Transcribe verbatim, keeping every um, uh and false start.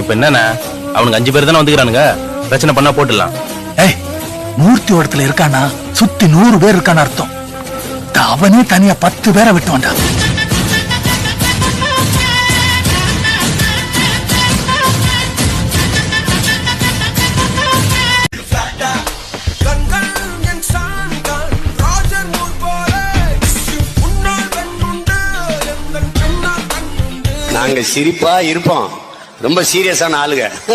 இப்ப என்னன்னா அவனுக்கு அஞ்சு பேர் தானே வந்துக்கிறானுங்க, பிரச்சனை பண்ணா போட்டுடலாம். ஏய், மூர்த்தி இடத்துல இருக்கானா சுத்தி நூறு பேர் இருக்கான்னு அர்த்தம். அவனே தனியா பத்து பேரை விட்டு வந்தான். நாங்க சிரிப்பா இருப்போம், ரொம்ப சீரியஸான ஆளுங்க.